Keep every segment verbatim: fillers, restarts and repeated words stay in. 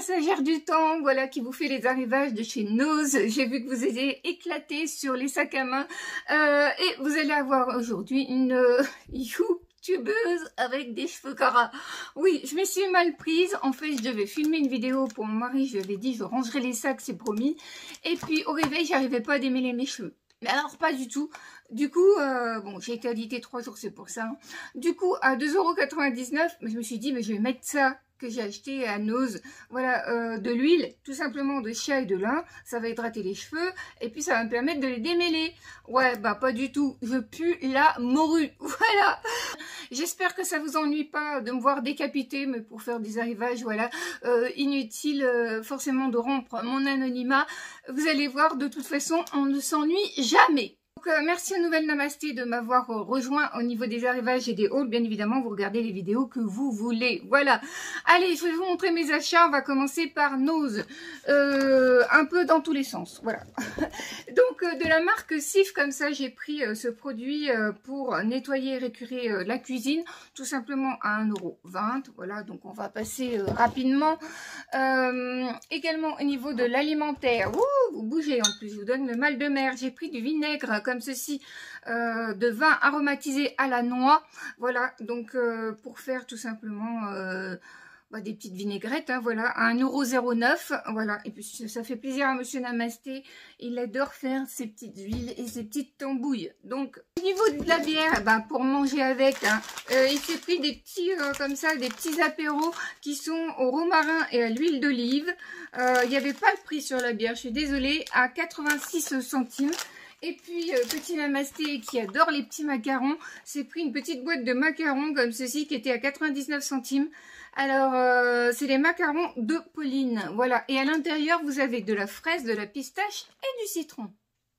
passagère du temps, voilà, qui vous fait les arrivages de chez Nose. J'ai vu que vous étiez éclaté sur les sacs à main. Euh, et vous allez avoir aujourd'hui une euh, youtubeuse avec des cheveux caras. Oui, je me suis mal prise. En fait, je devais filmer une vidéo pour mon mari. Je lui avais dit, je rangerai les sacs, c'est promis. Et puis, au réveil, j'arrivais pas à démêler mes cheveux. Mais alors, pas du tout. Du coup, euh, bon, j'ai été alitée trois jours, c'est pour ça. Hein. Du coup, à deux euros quatre-vingt-dix-neuf, je me suis dit, mais je vais mettre ça que j'ai acheté à Nose, voilà, euh, de l'huile, tout simplement de chia et de lin, ça va hydrater les cheveux, et puis ça va me permettre de les démêler. Ouais, bah pas du tout, je pue la morue, voilà. J'espère que ça vous ennuie pas de me voir décapiter, mais pour faire des arrivages, voilà, euh, inutile euh, forcément de rompre mon anonymat. Vous allez voir, de toute façon, on ne s'ennuie jamais. Donc, euh, merci aux nouvelles Namasté de m'avoir euh, rejoint au niveau des arrivages et des hauls. Bien évidemment, vous regardez les vidéos que vous voulez. Voilà. Allez, je vais vous montrer mes achats. On va commencer par Nose. Euh, un peu dans tous les sens. Voilà. Donc, euh, de la marque Cif, comme ça, j'ai pris euh, ce produit euh, pour nettoyer et récurer euh, la cuisine. Tout simplement à un euro vingt. Voilà, donc on va passer euh, rapidement. Euh, également, au niveau de l'alimentaire. Ouh, vous bougez en plus. Je vous donne le mal de mer. J'ai pris du vinaigre comme ceci, euh, de vin aromatisé à la noix, voilà, donc euh, pour faire tout simplement euh, bah, des petites vinaigrettes, hein, voilà, à un euro zéro neuf, voilà, et puis ça fait plaisir à monsieur Namasté, il adore faire ses petites huiles et ses petites tambouilles. Donc au niveau de la bière, bah, pour manger avec, hein, euh, il s'est pris des petits, euh, comme ça, des petits apéros qui sont au romarin et à l'huile d'olive. Euh, il n'y avait pas le prix sur la bière, je suis désolée, à quatre-vingt-six centimes. Et puis, euh, petit Namasté qui adore les petits macarons, s'est pris une petite boîte de macarons comme ceci qui était à quatre-vingt-dix-neuf centimes. Alors, euh, c'est les macarons de Pauline. Voilà. Et à l'intérieur, vous avez de la fraise, de la pistache et du citron.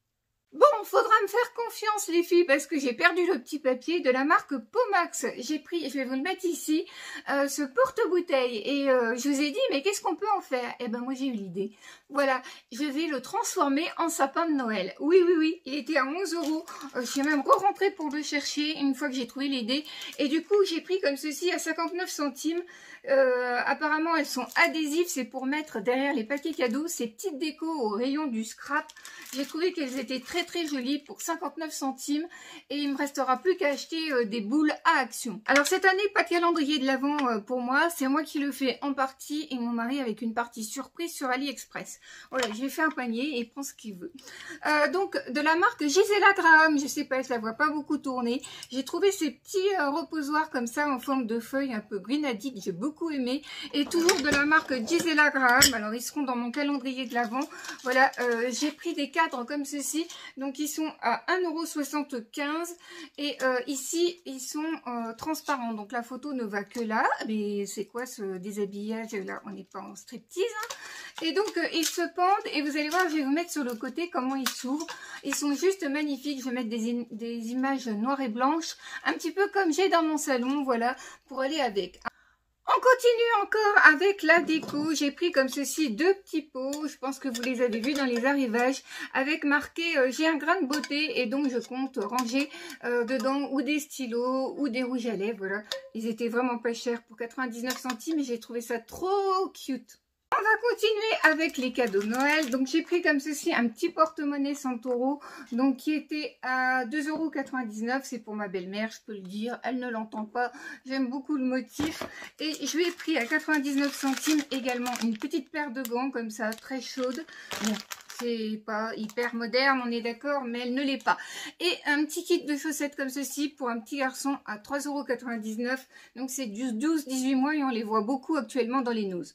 Bon, faudra me faire confiance les filles parce que j'ai perdu le petit papier de la marque Pomax. J'ai pris, je vais vous le mettre ici, euh, ce porte-bouteille et euh, je vous ai dit mais qu'est-ce qu'on peut en faire? Eh ben moi j'ai eu l'idée. Voilà, je vais le transformer en sapin de Noël. Oui, oui, oui, il était à onze euros. Euh, je suis même re-rentrée pour le chercher une fois que j'ai trouvé l'idée. Et du coup j'ai pris comme ceci à cinquante-neuf centimes. Euh, apparemment elles sont adhésives, c'est pour mettre derrière les paquets cadeaux ces petites décos au rayon du scrap. J'ai trouvé qu'elles étaient très très jolies pour cinquante-neuf centimes et il me restera plus qu'à acheter euh, des boules à action. Alors cette année pas de calendrier de l'Avent euh, pour moi, c'est moi qui le fais en partie et mon mari avec une partie surprise sur AliExpress. Voilà, j'ai fait un panier et il prend ce qu'il veut. Euh, donc de la marque Gisela Graham, je sais pas, je la vois pas beaucoup tourner. J'ai trouvé ces petits euh, reposoirs comme ça en forme de feuilles un peu grenadiques, j'ai beaucoup aimé. Et toujours de la marque Gisela Graham, alors ils seront dans mon calendrier de l'Avent. Voilà, euh, j'ai pris des cadres comme ceci, donc ils sont à un euro soixante-quinze et euh, ici ils sont euh, transparents, donc la photo ne va que là. Mais c'est quoi ce déshabillage là? On n'est pas en striptease, hein. Et donc euh, ils se pendent et vous allez voir, je vais vous mettre sur le côté comment ils s'ouvrent. Ils sont juste magnifiques. Je vais mettre des, des images noires et blanches, un petit peu comme j'ai dans mon salon, voilà, pour aller avec. On continue encore avec la déco. J'ai pris comme ceci deux petits pots. Je pense que vous les avez vus dans les arrivages. Avec marqué euh, j'ai un grain de beauté. Et donc je compte ranger euh, dedans ou des stylos ou des rouges à lèvres. Voilà. Ils étaient vraiment pas chers pour quatre-vingt-dix-neuf centimes. Et j'ai trouvé ça trop cute. On va continuer avec les cadeaux de Noël. Donc j'ai pris comme ceci un petit porte-monnaie Santoro, donc qui était à deux euros quatre-vingt-dix-neuf. C'est pour ma belle-mère, je peux le dire, elle ne l'entend pas. J'aime beaucoup le motif. Et je lui ai pris à quatre-vingt-dix-neuf centimes également une petite paire de gants comme ça, très chaude. Bon, c'est pas hyper moderne, on est d'accord, mais elle ne l'est pas. Et un petit kit de chaussettes comme ceci pour un petit garçon à trois euros quatre-vingt-dix-neuf. Donc c'est douze dix-huit mois et on les voit beaucoup actuellement dans les Nose.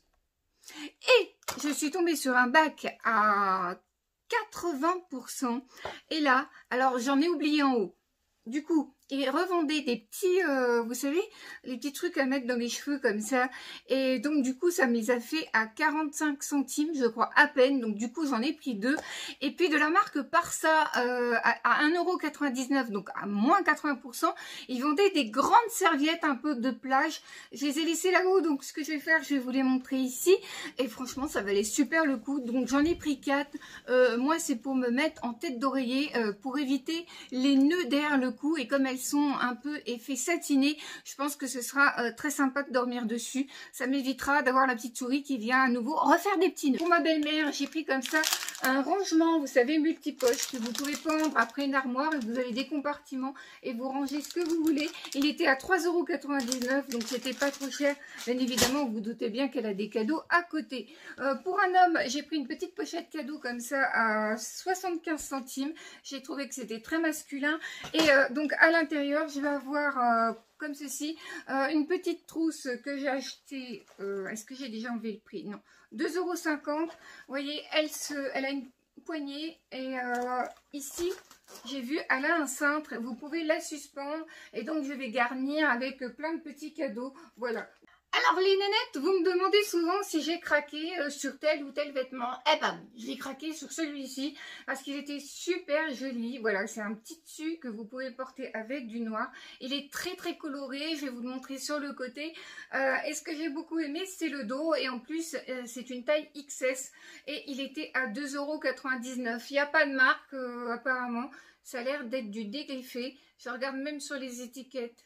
Et je suis tombée sur un bac à quatre-vingts pour cent. Et là, alors j'en ai oublié en haut. Du coup, ils revendaient des petits, euh, vous savez, les petits trucs à mettre dans les cheveux comme ça. Et donc, du coup, ça me les a fait à quarante-cinq centimes, je crois, à peine. Donc, du coup, j'en ai pris deux. Et puis, de la marque Parsa, euh, à, à un euro quatre-vingt-dix-neuf, donc à moins quatre-vingts pour cent, ils vendaient des grandes serviettes un peu de plage. Je les ai laissées là-haut. Donc, ce que je vais faire, je vais vous les montrer ici. Et franchement, ça valait super le coup. Donc, j'en ai pris quatre. Euh, moi, c'est pour me mettre en tête d'oreiller, euh, pour éviter les nœuds derrière le cou. Et comme elles sont un peu effet satiné. Je pense que ce sera euh, très sympa de dormir dessus. Ça m'évitera d'avoir la petite souris qui vient à nouveau refaire des petits nœuds. Pour ma belle-mère, j'ai pris comme ça un rangement, vous savez, multipoche, que vous pouvez pendre après une armoire et vous avez des compartiments et vous rangez ce que vous voulez. Il était à trois euros quatre-vingt-dix-neuf, donc c'était pas trop cher. Bien évidemment, vous vous doutez bien qu'elle a des cadeaux à côté. Euh, pour un homme, j'ai pris une petite pochette cadeau comme ça à soixante-quinze centimes. J'ai trouvé que c'était très masculin. Et euh, donc à l'intérieur, je vais avoir... Euh, comme ceci, euh, une petite trousse que j'ai achetée, euh, est-ce que j'ai déjà enlevé le prix? Non, deux euros cinquante. Vous voyez, elle, se, elle a une poignée et euh, ici, j'ai vu, elle a un cintre, vous pouvez la suspendre et donc je vais garnir avec plein de petits cadeaux, voilà. Alors les nénettes, vous me demandez souvent si j'ai craqué euh, sur tel ou tel vêtement. Eh ben, j'ai craqué sur celui-ci parce qu'il était super joli. Voilà, c'est un petit tissu que vous pouvez porter avec du noir. Il est très très coloré, je vais vous le montrer sur le côté. Euh, et ce que j'ai beaucoup aimé, c'est le dos et en plus, euh, c'est une taille X S et il était à deux euros quatre-vingt-dix-neuf. Il n'y a pas de marque euh, apparemment, ça a l'air d'être du dégriffé. Je regarde même sur les étiquettes.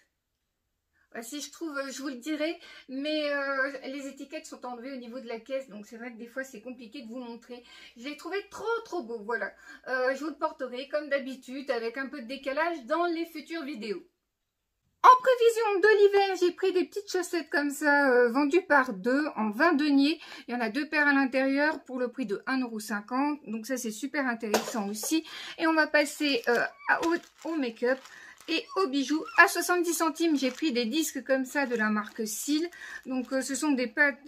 Si je trouve, je vous le dirai, mais euh, les étiquettes sont enlevées au niveau de la caisse, donc c'est vrai que des fois c'est compliqué de vous montrer. Je l'ai trouvé trop trop beau, voilà. Euh, je vous le porterai comme d'habitude avec un peu de décalage dans les futures vidéos. En prévision de l'hiver, j'ai pris des petites chaussettes comme ça, euh, vendues par deux en vingt deniers. Il y en a deux paires à l'intérieur pour le prix de un euro cinquante. Donc ça c'est super intéressant aussi. Et on va passer euh, au, au make-up. Et aux bijoux, à soixante-dix centimes, j'ai pris des disques comme ça de la marque Seal. Donc euh, ce sont des pâtes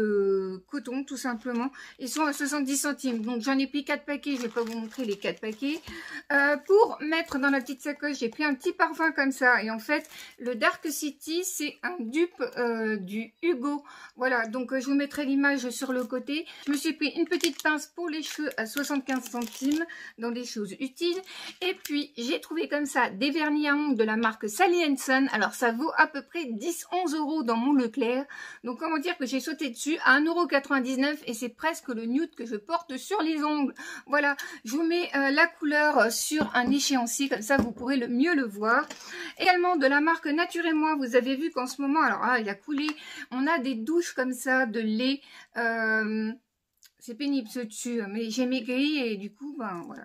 de coton tout simplement. Ils sont à soixante-dix centimes. Donc j'en ai pris quatre paquets, je ne vais pas vous montrer les quatre paquets. Euh, pour mettre dans la petite sacoche, j'ai pris un petit parfum comme ça. Et en fait, le Dark City, c'est un dupe euh, du Hugo. Voilà, donc euh, je vous mettrai l'image sur le côté. Je me suis pris une petite pince pour les cheveux à soixante-quinze centimes, dans des choses utiles. Et puis j'ai trouvé comme ça des vernis à ongles de la marque Sally Hansen. Alors ça vaut à peu près dix à onze euros dans mon Leclerc. Donc comment dire que j'ai sauté dessus à un euro quatre-vingt-dix-neuf et c'est presque le nude que je porte sur les ongles. Voilà, je vous mets euh, la couleur sur un échéancier, comme ça vous pourrez le mieux le voir. Également de la marque Nature et Moi, vous avez vu qu'en ce moment, alors ah, il a coulé, on a des douches comme ça de lait. Euh, c'est pénible ce dessus, mais j'ai maigri et du coup, ben voilà.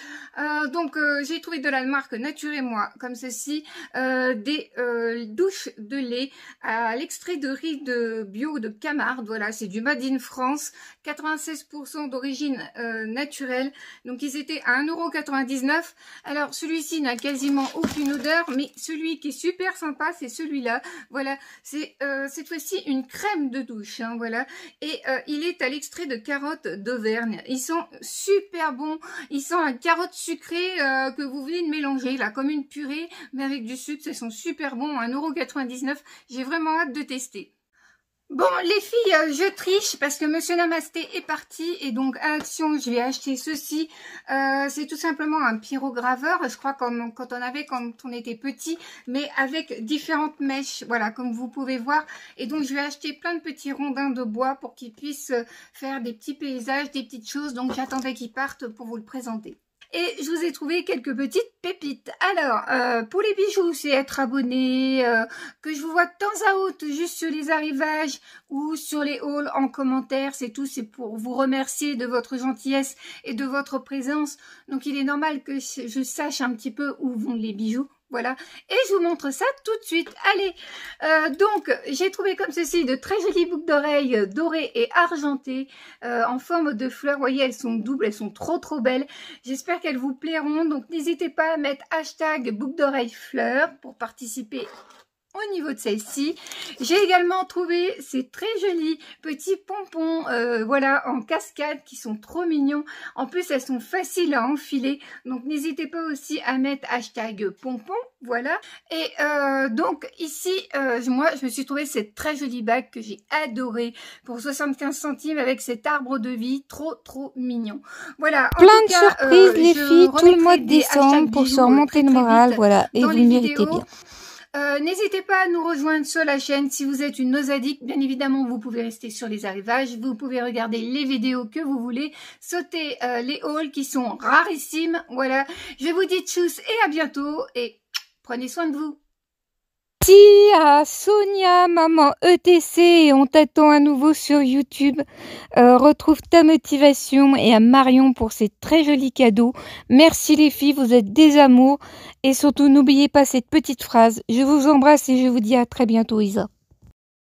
Euh, donc euh, j'ai trouvé de la marque Nature et Moi comme ceci, euh, des euh, douches de lait à l'extrait de riz de bio de Camargue. Voilà, c'est du Made in France, quatre-vingt-seize pour cent d'origine euh, naturelle. Donc ils étaient à un euro quatre-vingt-dix-neuf. Alors celui-ci n'a quasiment aucune odeur, mais celui qui est super sympa, c'est celui-là. Voilà, c'est euh, cette fois-ci une crème de douche, hein, voilà. Et euh, il est à l'extrait de carottes d'Auvergne. Ils sont super bons, ils sont à carotte sucrée euh, que vous venez de mélanger là comme une purée mais avec du sucre. Ils sont super bons, un euro quatre-vingt-dix-neuf. J'ai vraiment hâte de tester. Bon les filles, euh, je triche parce que Monsieur Namasté est parti et donc à Action je vais acheter ceci. Euh, c'est tout simplement un pyrograveur, je crois comme quand on avait quand on était petit, mais avec différentes mèches, voilà comme vous pouvez voir. Et donc je vais acheter plein de petits rondins de bois pour qu'ils puissent faire des petits paysages, des petites choses. Donc j'attendais qu'ils partent pour vous le présenter. Et je vous ai trouvé quelques petites pépites. Alors, euh, pour les bijoux, c'est être abonné, euh, que je vous vois de temps à autre, juste sur les arrivages ou sur les hauls en commentaire. C'est tout, c'est pour vous remercier de votre gentillesse et de votre présence. Donc, il est normal que je sache un petit peu où vont les bijoux. Voilà, et je vous montre ça tout de suite. Allez, euh, donc j'ai trouvé comme ceci de très jolies boucles d'oreilles dorées et argentées euh, en forme de fleurs. Vous voyez, elles sont doubles, elles sont trop trop belles. J'espère qu'elles vous plairont. Donc n'hésitez pas à mettre hashtag boucle d'oreilles fleurs pour participer au niveau de celle-ci. J'ai également trouvé ces très jolis petits pompons, euh, voilà, en cascade qui sont trop mignons. En plus, elles sont faciles à enfiler. Donc, n'hésitez pas aussi à mettre hashtag pompon, voilà. Et euh, donc, ici, euh, moi, je me suis trouvé cette très jolie bague que j'ai adorée pour soixante-quinze centimes avec cet arbre de vie trop, trop mignon. Voilà. En Plein tout de cas, surprises, euh, les filles, tout le mois de décembre pour se remonter le moral, voilà. Et vous le méritez bien. Euh, N'hésitez pas à nous rejoindre sur la chaîne si vous êtes une nosadique. Bien évidemment, vous pouvez rester sur les arrivages. Vous pouvez regarder les vidéos que vous voulez. Sauter euh, les hauls qui sont rarissimes. Voilà. Je vous dis tchuss et à bientôt. Et Prenez soin de vous. Merci à Sonia, maman E T C, et on t'attend à nouveau sur YouTube. Euh, retrouve ta motivation, et à Marion pour ces très jolis cadeaux. Merci les filles, vous êtes des amours. Et surtout, n'oubliez pas cette petite phrase. Je vous embrasse et je vous dis à très bientôt, Isa.